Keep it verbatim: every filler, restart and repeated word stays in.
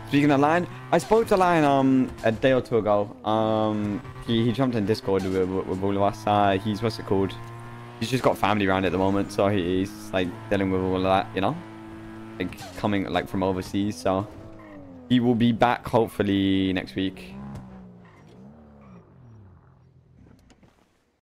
Speaking of Lyon, I spoke to Lyon um a day or two ago. Um, he, he jumped in Discord with, with, with all of us. Uh, he's what's it called? He's just got family around at the moment, so he, he's like dealing with all of that, you know, like coming like from overseas. So he will be back hopefully next week.